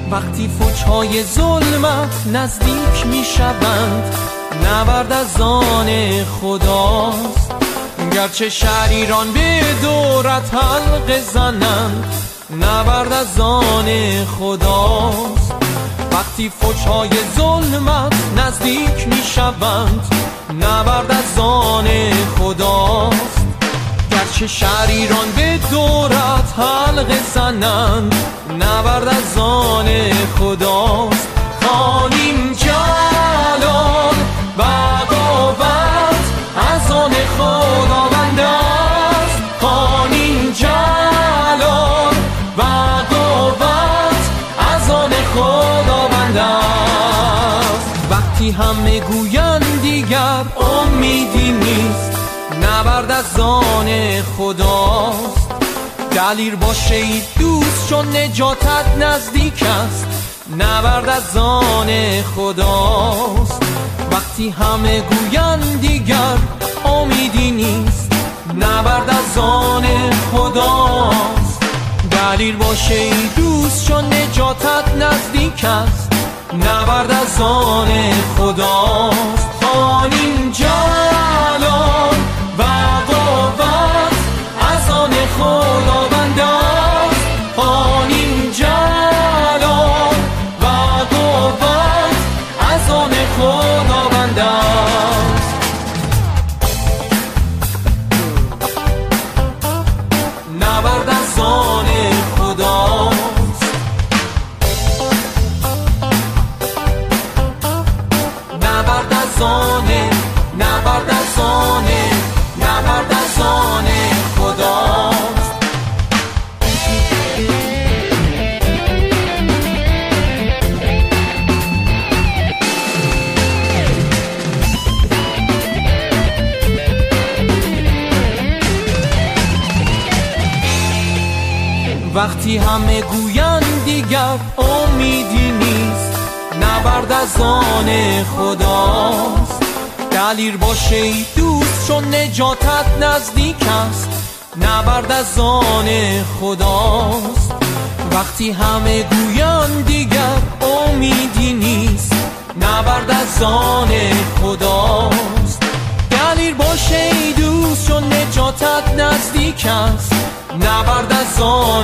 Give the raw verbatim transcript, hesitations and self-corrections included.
وقتی فوجهای ظلمت نزدیک می شوند، نبرد از آن خداست. گرچه شریران به دورت حلقه زنند، نبرد از آن خداست. وقتی فوجهای ظلمت نزدیک می شوند، نبرد از آن خداست. گرچه شریران به دورت حلقه زنند، نبرد از آن خداست. خوانیم جلال بغاوت از آن خداوند است. خوانیم جلال بغاوت از آن خداوند است. وقتی همه گویند دیگر امیدی نیست، نبرد از آن خداست. دلیر باش ای دوست چون نجاتت نزدیک است، نبرد از آن خداست. وقتی همه گویند دیگر امیدی نیست، نبرد از آن خداست. دلیر باش ای دوست چون نجاتت نزدیک است، نبرد از آن خداست. خوانیم جلال بغاوت از آن خداوند است. خوانیم جلال بغاوت از آن خداوند است. نبرد از آن خداست. نبرد از آن نبرد از آن نبرد از آن خداست. وقتی همه گویند دیگر امیدی نیست، نبرد از آن خداست. دلیر باش ای دوست چون نجاتت نزدیک است، نبرد از آن خداست. وقتی همه گویند دیگر امیدی نیست، نبرد از آن خداست. دلیر باش ای دوست چون نجاتت نزدیک است، نبرد از آن